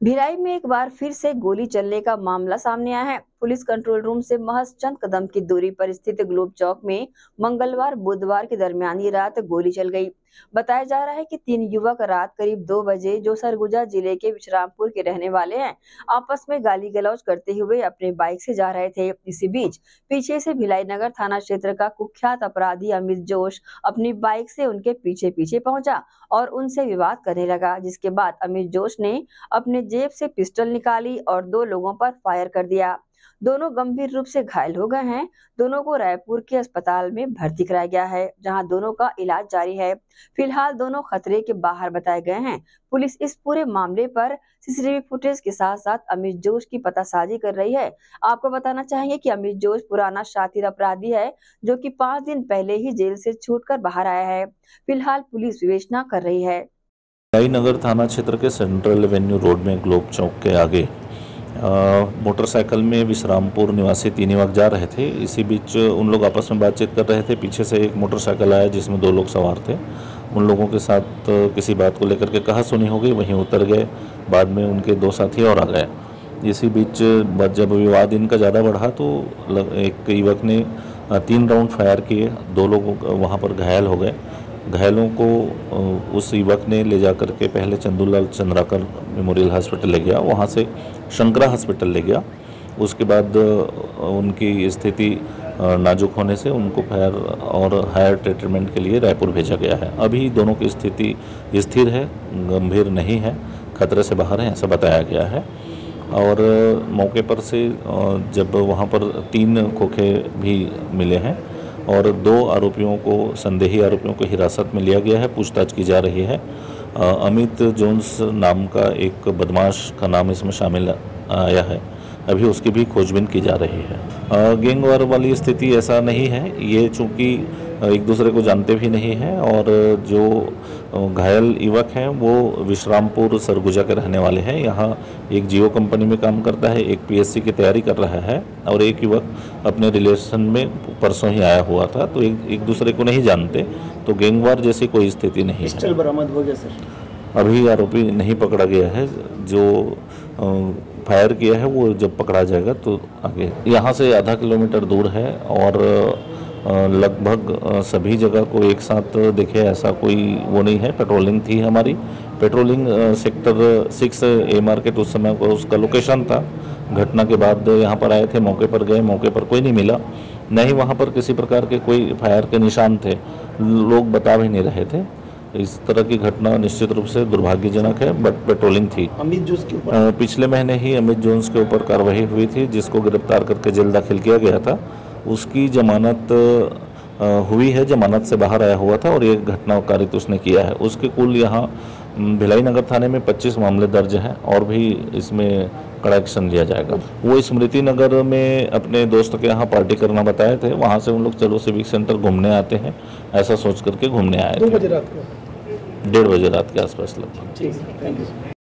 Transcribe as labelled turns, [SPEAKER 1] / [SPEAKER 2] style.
[SPEAKER 1] भिलाई में एक बार फिर से गोली चलने का मामला सामने आया है। पुलिस कंट्रोल रूम से महज चंद कदम की दूरी पर स्थित ग्लोब चौक में मंगलवार बुधवार के दरमियानी रात गोली चल गई। बताया जा रहा है कि 3 युवक रात करीब 2 बजे, जो सरगुजा जिले के विश्रामपुर के रहने वाले हैं, आपस में गाली गलौज करते हुए अपने बाइक से जा रहे थे। इसी बीच पीछे से भिलाई नगर थाना क्षेत्र का कुख्यात अपराधी अमित जोश अपनी बाइक से उनके पीछे पीछे पहुंचा और उनसे विवाद करने लगा, जिसके बाद अमित जोश ने अपने जेब से पिस्टल निकाली और 2 लोगों पर फायर कर दिया। दोनों गंभीर रूप से घायल हो गए हैं। दोनों को रायपुर के अस्पताल में भर्ती कराया गया है, जहां दोनों का इलाज जारी है। फिलहाल दोनों खतरे के बाहर बताए गए हैं। पुलिस इस पूरे मामले पर सीसीटीवी फुटेज के साथ साथ अमित जोश की पतासाजी कर रही है। आपको बताना चाहेंगे कि अमित जोश पुराना शातिर अपराधी है, जो कि 5 दिन पहले ही जेल से छूटकर बाहर आया है। फिलहाल पुलिस विवेचना कर रही है।
[SPEAKER 2] भिलाई नगर थाना क्षेत्र के सेंट्रल एवेन्यू रोड में ग्लोब चौक के आगे मोटरसाइकिल में विश्रामपुर निवासी 3 युवक जा रहे थे। इसी बीच उन लोग आपस में बातचीत कर रहे थे। पीछे से एक मोटरसाइकिल आया जिसमें 2 लोग सवार थे। उन लोगों के साथ किसी बात को लेकर के कहासुनी हो गई, वहीं उतर गए। बाद में उनके 2 साथी और आ गए। इसी बीच जब विवाद इनका ज़्यादा बढ़ा तो एक युवक ने 3 राउंड फायर किए। 2 लोग वहाँ पर घायल हो गए। घायलों को उस युवक ने ले जा करके पहले चंदूलाल चंद्राकर मेमोरियल हॉस्पिटल ले गया, वहाँ से शंकरा हॉस्पिटल ले गया। उसके बाद उनकी स्थिति नाजुक होने से उनको फायर और हायर ट्रीटमेंट के लिए रायपुर भेजा गया है। अभी दोनों की स्थिति स्थिर है, गंभीर नहीं है, खतरे से बाहर है, ऐसा बताया गया है। और मौके पर से जब वहाँ पर 3 खोखे भी मिले हैं और 2 आरोपियों को, संदेही आरोपियों को हिरासत में लिया गया है, पूछताछ की जा रही है। अमित जोन्स नाम का एक बदमाश का नाम इसमें शामिल आया है। अभी उसकी भी खोजबीन की जा रही है। गैंगवार वाली स्थिति ऐसा नहीं है, ये चूँकि एक दूसरे को जानते भी नहीं हैं और जो घायल युवक हैं वो विश्रामपुर सरगुजा के रहने वाले हैं। यहाँ एक जियो कंपनी में काम करता है, एक पीएससी की तैयारी कर रहा है और एक युवक अपने रिलेशन में परसों ही आया हुआ था, तो एक दूसरे को नहीं जानते, तो गैंगवार जैसी कोई स्थिति नहीं है।
[SPEAKER 3] पिस्टल बरामद हो गया सर?
[SPEAKER 2] अभी आरोपी नहीं पकड़ा गया है। जो फायर किया है वो जब पकड़ा जाएगा तो आगे। यहाँ से आधा किलोमीटर दूर है और लगभग सभी जगह को एक साथ देखे ऐसा कोई वो नहीं है। पेट्रोलिंग थी हमारी। पेट्रोलिंग सेक्टर 6 ए मार्केट उस समय को उसका लोकेशन था। घटना के बाद यहाँ पर आए थे, मौके पर गए, मौके पर कोई नहीं मिला, न ही वहाँ पर किसी प्रकार के कोई फायर के निशान थे। लोग बता भी नहीं रहे थे। इस तरह की घटना निश्चित रूप से दुर्भाग्यजनक है, बट पेट्रोलिंग थी।
[SPEAKER 3] अमित जोश के ऊपर
[SPEAKER 2] पिछले महीने ही अमित जोन्स के ऊपर कार्रवाई हुई थी, जिसको गिरफ्तार करके जेल दाखिल किया गया था। उसकी जमानत हुई है, जमानत से बाहर आया हुआ था और ये घटना कारित उसने किया है। उसके कुल यहाँ भिलाई नगर थाने में 25 मामले दर्ज हैं और भी इसमें कड़ा एक्शन लिया जाएगा। वो स्मृति नगर में अपने दोस्त के यहाँ पार्टी करना बताए थे, वहाँ से उन लोग चलो सिविक सेंटर घूमने आते हैं ऐसा सोच करके घूमने आए थे।
[SPEAKER 3] 2 बजे रात को,
[SPEAKER 2] 1:30 बजे रात के आसपास लगभग।
[SPEAKER 3] ठीक है, थैंक यू।